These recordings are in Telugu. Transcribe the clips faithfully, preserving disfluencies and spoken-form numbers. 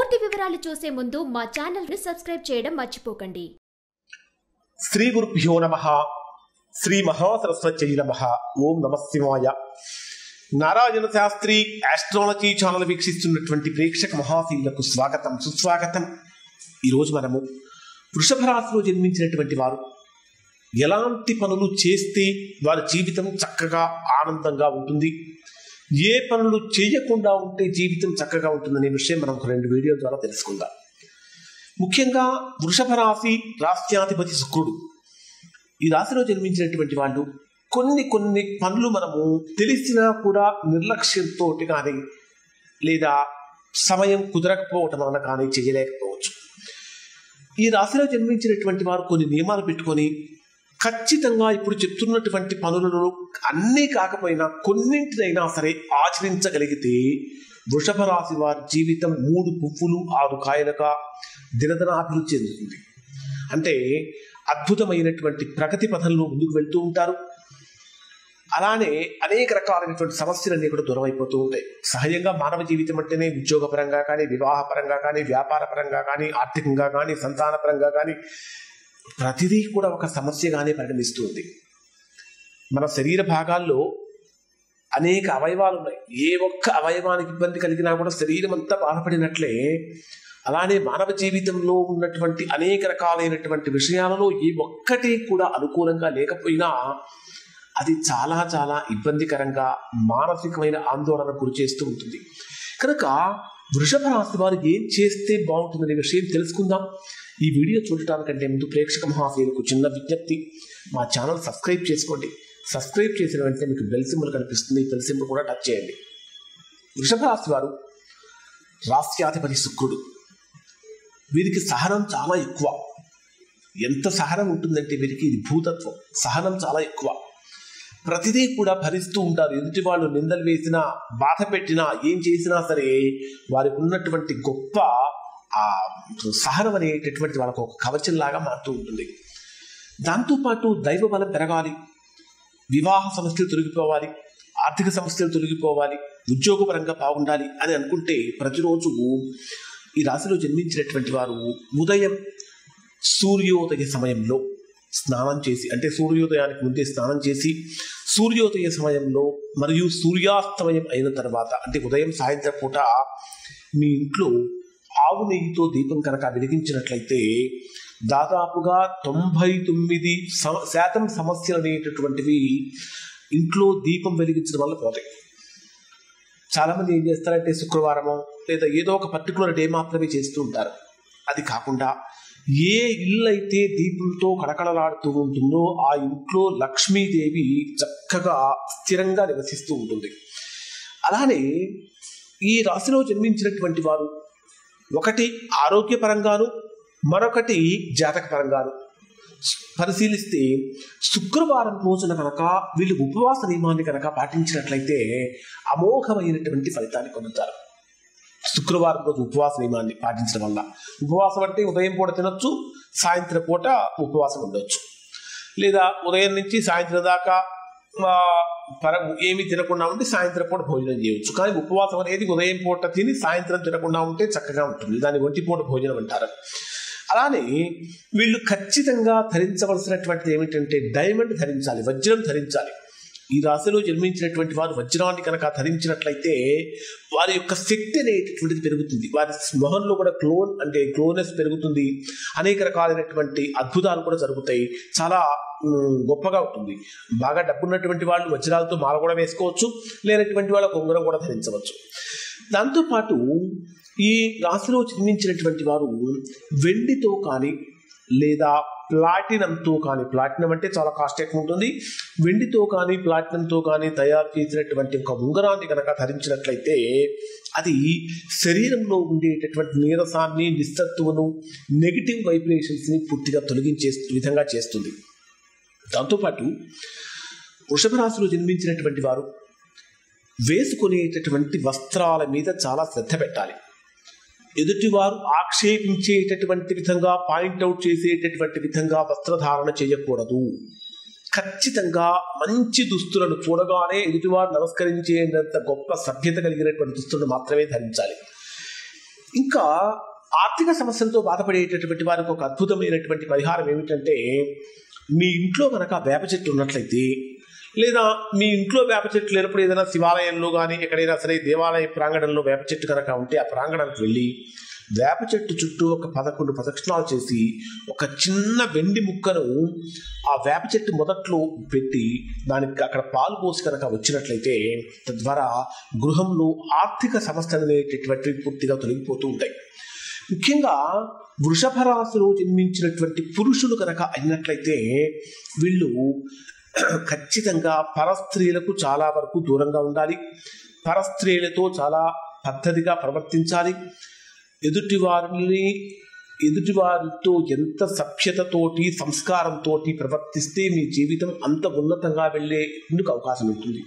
పూర్తి వివరాలు చూసే ముందు మా ఛానల్ ని సబ్స్క్రైబ్ చేయడం మర్చిపోకండి. శ్రీ గురుభ్యో నమః. శ్రీ మహాసరస్వత్యై నమః. ఓం నమః శివాయ. నారాయణ శాస్త్రి ఆస్ట్రాలజీ ఛానల్ వీక్షిస్తున్నటువంటి ప్రేక్షక మహాశీలకు స్వాగతం, సుస్వాగతం. ఈరోజు మనము వృషభ రాశిలో జన్మించినటువంటి వారు ఎలాంటి పనులు చేస్తే వారి జీవితం చక్కగా ఆనందంగా ఉంటుంది, ఏ పనులు చేయకుండా ఉంటే జీవితం చక్కగా ఉంటుందనే విషయం మనం ఒక రెండు వీడియోల ద్వారా తెలుసుకుందాం. ముఖ్యంగా వృషభ రాశి రాష్ట్రాధిపతి శుక్రుడు. ఈ రాశిలో జన్మించినటువంటి వాళ్ళు కొన్ని కొన్ని పనులు మనము తెలిసినా కూడా నిర్లక్ష్యంతో కానీ లేదా సమయం కుదరకపోవటం వల్ల కానీ చేయలేకపోవచ్చు. ఈ రాశిలో జన్మించినటువంటి వారు కొన్ని నియమాలు పెట్టుకొని ఖచ్చితంగా ఇప్పుడు చెప్తున్నటువంటి పనులను అన్నీ కాకపోయినా కొన్నింటినైనా సరే ఆచరించగలిగితే వృషభ రాశి వారి జీవితం మూడు పువ్వులు ఆరు కాయలుగా దినదినాభివృద్ధి చెందుతుంది. అంటే అద్భుతమైనటువంటి ప్రగతి పథంలో ముందుకు వెళ్తూ ఉంటారు. అలానే అనేక రకాలైనటువంటి సమస్యలన్నీ కూడా దూరం అయిపోతూ ఉంటాయి. సహజంగా మానవ జీవితం అంటేనే ఉద్యోగపరంగా కానీ, వివాహపరంగా కానీ, వ్యాపార పరంగా కానీ, ఆర్థికంగా కానీ, సంతానపరంగా కానీ ప్రతిదీ కూడా ఒక సమస్యగానే పరిణమిస్తుంది. మన శరీర భాగాల్లో అనేక అవయవాలు ఉన్నాయి. ఏ ఒక్క అవయవానికి ఇబ్బంది కలిగినా కూడా శరీరం అంతా బాధపడినట్లే అలానే మానవ జీవితంలో ఉన్నటువంటి అనేక రకాలైనటువంటి విషయాలలో ఏ ఒక్కటి కూడా అనుకూలంగా లేకపోయినా అది చాలా చాలా ఇబ్బందికరంగా మానసికమైన ఆందోళన గురి చేస్తూ ఉంటుంది. కనుక వృషభ రాశి వారు ఏం చేస్తే బాగుంటుందనే విషయం తెలుసుకుందాం. ఈ వీడియో చూడటానికంటే ముందు ప్రేక్షక మహాశయులకు చిన్న విజ్ఞప్తి, మా ఛానల్ సబ్స్క్రైబ్ చేసుకోండి. సబ్స్క్రైబ్ చేసిన వెంటనే మీకు బెల్ సింబల్ కనిపిస్తుంది, బెల్ సింబల్ కూడా టచ్ చేయండి. వృషభ రాశి వారు రాష్ట్రాధిపతి శుక్రుడు. వీరికి సహనం చాలా ఎక్కువ. ఎంత సహనం ఉంటుందంటే వీరికి ఇది భూతత్వం. సహనం చాలా ఎక్కువ. ప్రతిదీ కూడా భరిస్తూ ఉంటారు. ఎదుటి వాళ్ళు నిందలు వేసినా, బాధ పెట్టినా, ఏం చేసినా సరే వారికి ఉన్నటువంటి గొప్ప ఆ సహనం అనేటటువంటి వాళ్ళకు ఒక కవచంలాగా మారుతూ ఉంటుంది. దాంతోపాటు దైవ బలం పెరగాలి, వివాహ సమస్యలు తొలగిపోవాలి, ఆర్థిక సమస్యలు తొలగిపోవాలి, ఉద్యోగపరంగా బాగుండాలి అని అనుకుంటే ప్రతిరోజు ఈ రాశిలో జన్మించినటువంటి వారు ఉదయం సూర్యోదయ సమయంలో స్నానం చేసి, అంటే సూర్యోదయానికి ముందే స్నానం చేసి సూర్యోదయ సమయంలో మరియు సూర్యాస్తమయం అయిన తర్వాత, అంటే ఉదయం సాయంత్రం పూట మీ ఇంట్లో ఆవు నెయ్యితో దీపం కనుక వెలిగించినట్లయితే దాదాపుగా తొంభై తొమ్మిది శాతం సమస్యలు అనేటటువంటివి ఇంట్లో దీపం వెలిగించడం వల్ల పోతాయి. చాలామంది ఏం చేస్తారంటే శుక్రవారమో లేదా ఏదో ఒక పర్టికులర్ డే మాత్రమే చేస్తూ ఉంటారు. అది కాకుండా ఏ ఇల్లు అయితే దీపంతో కళకళలాడుతూ ఉంటుందో ఆ ఇంట్లో లక్ష్మీదేవి చక్కగా స్థిరంగా నివసిస్తూ ఉంటుంది. అలానే ఈ రాశిలో జన్మించినటువంటి వారు ఒకటి ఆరోగ్యపరంగాను, మరొకటి జాతకపరంగాను పరిశీలిస్తే శుక్రవారం రోజున కనుక వీళ్ళు ఉపవాస నియమాన్ని కనుక పాటించినట్లయితే అమోఘమైనటువంటి ఫలితాన్ని పొందుతారు. శుక్రవారం రోజు ఉపవాస నియమాన్ని పాటించడం వల్ల, ఉపవాసం అంటే ఉదయం పూట తినొచ్చు, సాయంత్రం పూట ఉపవాసం ఉండొచ్చు, లేదా ఉదయం నుంచి సాయంత్రం దాకా పర ఏమి తినకుండా ఉంటే సాయంత్రం పూట భోజనం చేయవచ్చు. కానీ ఉపవాసం అనేది ఉదయం పూట తిని సాయంత్రం తినకుండా ఉంటే చక్కగా ఉంటుంది. దాన్ని ఒంటి పూట భోజనం అంటారు. అలానే వీళ్ళు ఖచ్చితంగా ధరించవలసినటువంటిది ఏమిటంటే డైమండ్ ధరించాలి, వజ్రం ధరించాలి. ఈ రాశిలో జన్మించినటువంటి వారు వజ్రాన్ని కనుక ధరించినట్లయితే వారి యొక్క శక్తి అనేటటువంటిది పెరుగుతుంది. వారి మొహంలో కూడా గ్లోన్ అంటే గ్లోనెస్ పెరుగుతుంది. అనేక రకాలైనటువంటి అద్భుతాలు కూడా జరుగుతాయి. చాలా గొప్పగా ఉంటుంది. బాగా డబ్బున్నటువంటి వాళ్ళు వజ్రాలతో మాల కూడా వేసుకోవచ్చు, లేనటువంటి వాళ్ళ ఉంగరం కూడా ధరించవచ్చు. దాంతోపాటు ఈ రాశిలో జన్మించినటువంటి వారు వెండితో కానీ లేదా ప్లాటినంతో కానీ, ప్లాటినం అంటే చాలా కాస్ట్ ఎక్కువ ఉంటుంది, వెండితో కానీ ప్లాటినంతో కానీ తయారు చేసినటువంటి ఒక ఉంగరాన్ని కనుక ధరించినట్లయితే అది శరీరంలో ఉండేటటువంటి నీరసాన్ని, నిస్సత్తువను, నెగిటివ్ వైబ్రేషన్స్ని పూర్తిగా తొలగించే విధంగా చేస్తుంది. దాంతోపాటు వృషభ రాశిలో జన్మించినటువంటి వారు వేసుకునేటటువంటి వస్త్రాల మీద చాలా శ్రద్ధ పెట్టాలి. ఎదుటివారు ఆక్షేపించేటటువంటి విధంగా, పాయింట్అవుట్ చేసేటటువంటి విధంగా వస్త్రధారణ చేయకూడదు. ఖచ్చితంగా మంచి దుస్తులను చూడగానే ఎదుటివారు నమస్కరించేంత గొప్ప సభ్యత కలిగినటువంటి దుస్తులను మాత్రమే ధరించాలి. ఇంకా ఆర్థిక సమస్యలతో బాధపడేటటువంటి వారికి ఒక అద్భుతమైనటువంటి పరిహారం ఏమిటంటే, మీ ఇంట్లో కనుక వేప చెట్టు ఉన్నట్లయితే, లేదా మీ ఇంట్లో వేప చెట్టు లేనప్పుడు ఏదైనా శివాలయంలో కానీ ఎక్కడైనా సరే దేవాలయ ప్రాంగణంలో వేప చెట్టు కనుక ఉంటే ఆ ప్రాంగణానికి వెళ్ళి వేప చెట్టు చుట్టూ ఒక పదకొండు ప్రదక్షిణాలు చేసి ఒక చిన్న వెండి ముక్కను ఆ వేప చెట్టు మొదట్లో పెట్టి దానికి అక్కడ పాలు పోసి కనుక వచ్చినట్లయితే తద్వారా గృహంలో ఆర్థిక సమస్యలు అనేటటువంటి పూర్తిగా తొలగిపోతూ ఉంటాయి. ముఖ్యంగా వృషభ రాశిలో జన్మించినటువంటి పురుషులు కనుక అయినట్లయితే వీళ్ళు ఖచ్చితంగా పరస్త్రీలకు చాలా వరకు దూరంగా ఉండాలి. పరస్త్రీలతో చాలా పద్ధతిగా ప్రవర్తించాలి. ఎదుటి వారిని ఎదుటి వారితో ఎంత సభ్యతతోటి సంస్కారంతో ప్రవర్తిస్తే మీ జీవితం అంత ఉన్నతంగా వెళ్ళేందుకు అవకాశం ఉంటుంది.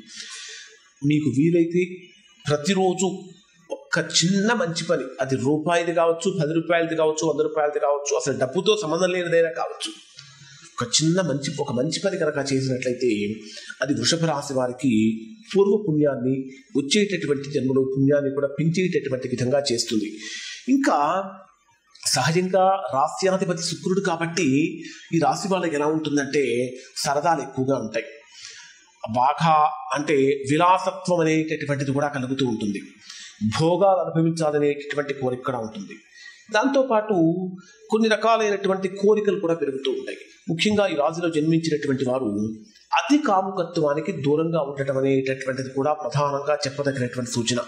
మీకు వీలైతే ప్రతిరోజు ఒక్క చిన్న మంచి పని, అది రూపాయిది కావచ్చు, పది రూపాయలది కావచ్చు, వంద రూపాయలది కావచ్చు, అసలు డబ్బుతో సంబంధం లేనిదైనా కావచ్చు, ఒక చిన్న మంచి ఒక మంచి పని కనుక చేసినట్లయితే అది వృషభ రాశి వారికి పూర్వ పుణ్యాన్ని, వచ్చేటటువంటి జన్మలో పుణ్యాన్ని కూడా పెంచేటటువంటి విధంగా చేస్తుంది. ఇంకా సహజంగా రాస్యాధిపతి శుక్రుడు కాబట్టి ఈ రాశి వాళ్ళకి ఎలా ఉంటుందంటే సరదాలు ఎక్కువగా ఉంటాయి. బాగా అంటే విలాసత్వం అనేటటువంటిది కూడా కలుగుతూ ఉంటుంది. భోగాలు అనుభవించాలనేటటువంటి కోరిక కూడా ఉంటుంది. దాంతోపాటు కొన్ని రకాలైనటువంటి కోరికలు కూడా పెరుగుతూ ఉంటాయి. ముఖ్యంగా ఈ రాశిలో జన్మించినటువంటి వారు అతి కాముకత్వానికి దూరంగా ఉండటం అనేటటువంటిది కూడా ప్రధానంగా చెప్పదగినటువంటి సూచన.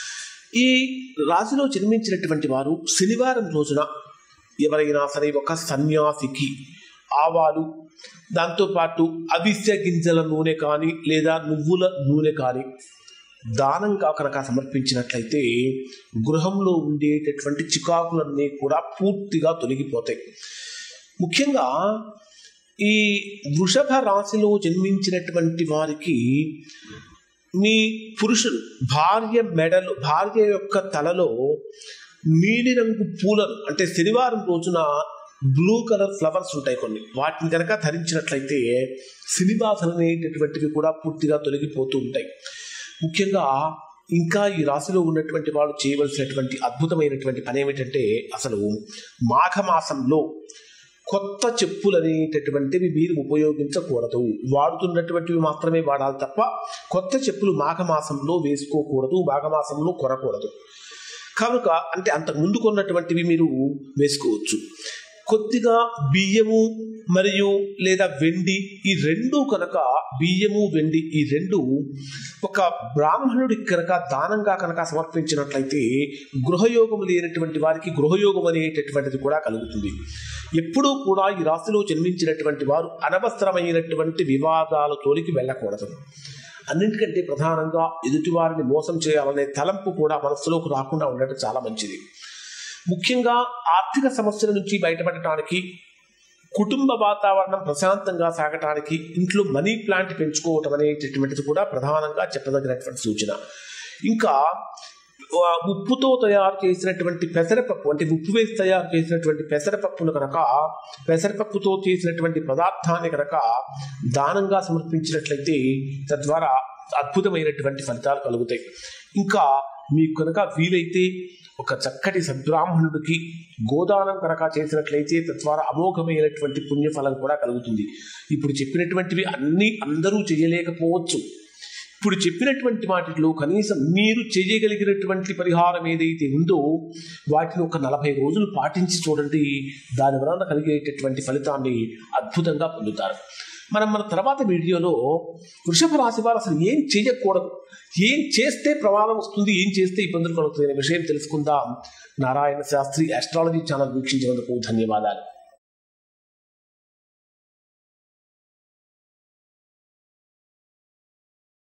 ఈ రాశిలో జన్మించినటువంటి వారు శనివారం రోజున ఎవరైనా సరే ఒక సన్యాసికి ఆవాలు, దాంతోపాటు అవిసె గింజల నూనె కానీ లేదా నువ్వుల నూనె కానీ దానంగా కనుక సమర్పించినట్లయితే గృహంలో ఉండేటటువంటి చికాకులన్నీ కూడా పూర్తిగా తొలగిపోతాయి. ముఖ్యంగా ఈ వృషభ రాశిలో జన్మించినటువంటి వారికి మీ పురుషులు భార్య మెడలు భార్య యొక్క తలలో నీలిరంగు పూలను, అంటే శనివారం రోజున బ్లూ కలర్ ఫ్లవర్స్ ఉంటాయి కొన్ని, వాటిని కనుక ధరించినట్లయితే శనిబాధలు అనేటటువంటివి కూడా పూర్తిగా తొలగిపోతూ ఉంటాయి. ముఖ్యంగా ఇంకా ఈ రాశిలో ఉన్నటువంటి వాళ్ళు చేయవలసినటువంటి అద్భుతమైనటువంటి పని ఏమిటంటే, అసలు మాఘమాసంలో కొత్త చెప్పులు అనేటటువంటివి మీరు ఉపయోగించకూడదు. వాడుతున్నటువంటివి మాత్రమే వాడాలి తప్ప కొత్త చెప్పులు మాఘమాసంలో వేసుకోకూడదు, మాఘమాసంలో కొనకూడదు. కనుక అంటే అంతకు ముందు కొన్నటువంటివి మీరు వేసుకోవచ్చు. కొద్దిగా బియ్యము మరియు లేదా వెండి, ఈ రెండు కనుక బియ్యము వెండి ఈ రెండు ఒక బ్రాహ్మణుడికి కనుక దానంగా కనుక సమర్పించినట్లయితే గృహయోగం లేనటువంటి వారికి గృహయోగం అనేటటువంటిది కూడా కలుగుతుంది. ఎప్పుడూ కూడా ఈ రాశిలో జన్మించినటువంటి వారు అనవసరమైనటువంటి వివాదాల జోలికి వెళ్ళకూడదు. అన్నింటికంటే ప్రధానంగా ఎదుటివారిని మోసం చేయాలనే తలంపు కూడా మనస్సులోకి రాకుండా ఉండటం చాలా మంచిది. ముఖ్యంగా ఆర్థిక సమస్యల నుంచి బయటపడటానికి, కుటుంబ వాతావరణం ప్రశాంతంగా సాగటానికి ఇంట్లో మనీ ప్లాంట్ పెంచుకోవటం అనేటటువంటిది కూడా ప్రధానంగా చెప్పదగినటువంటి సూచన. ఇంకా ఉప్పుతో తయారు చేసినటువంటి పెసరపప్పు, అంటే ఉప్పు వేసి తయారు చేసినటువంటి పెసరపప్పును కనుక పెసరపప్పుతో చేసినటువంటి పదార్థాన్ని కనుక దానంగా సమర్పించినట్లయితే తద్వారా అద్భుతమైనటువంటి ఫలితాలు కలుగుతాయి. ఇంకా మీకు కనుక వీలైతే ఒక చక్కటి సద్బ్రాహ్మణుడికి గోదానం కనుక చేసినట్లయితే తద్వారా అమోఘమైనటువంటి పుణ్యఫలం కూడా కలుగుతుంది. ఇప్పుడు చెప్పినటువంటివి అన్నీ అందరూ చేయలేకపోవచ్చు. ఇప్పుడు చెప్పినటువంటి వాటిలో కనీసం మీరు చేయగలిగినటువంటి పరిహారం ఏదైతే ఉందో వాటిని ఒక నలభై రోజులు పాటించి చూడండి. దాని వలన కలిగేటటువంటి ఫలితాన్ని అద్భుతంగా పొందుతారు. మనం మన తర్వాత వీడియోలో వృషభ రాశి వారు అసలు ఏం చేయకూడదు, ఏం చేస్తే ప్రమాదం వస్తుంది, ఏం చేస్తే ఇబ్బందులు కలుగుతుంది అనే విషయం తెలుసుకుందాం. నారాయణ శాస్త్రి ఆస్ట్రాలజీ ఛానల్ వీక్షించినందుకు ధన్యవాదాలు.